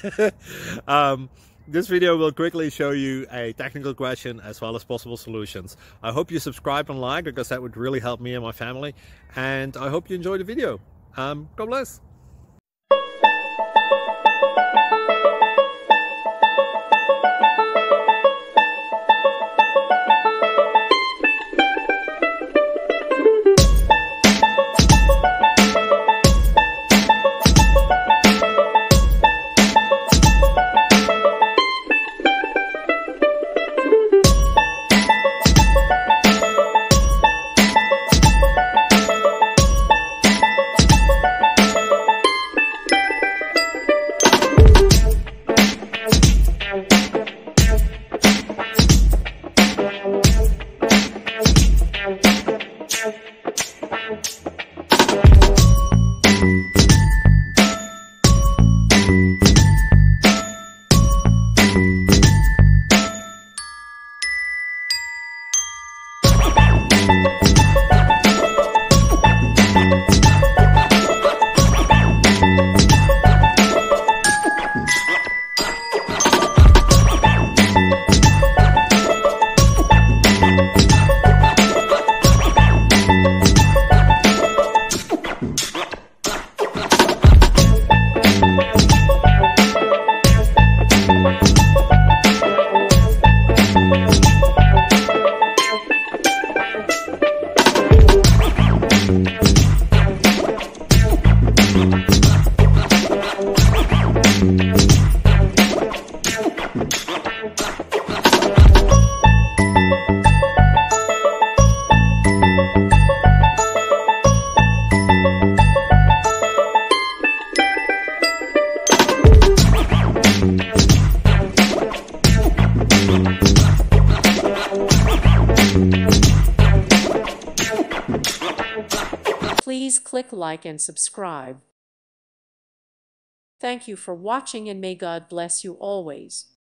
This video will quickly show you a technical question as well as possible solutions. I hope you subscribe and like, because that would really help me and my family. And I hope you enjoy the video. God bless. Please click like and subscribe. Thank you for watching, and may God bless you always.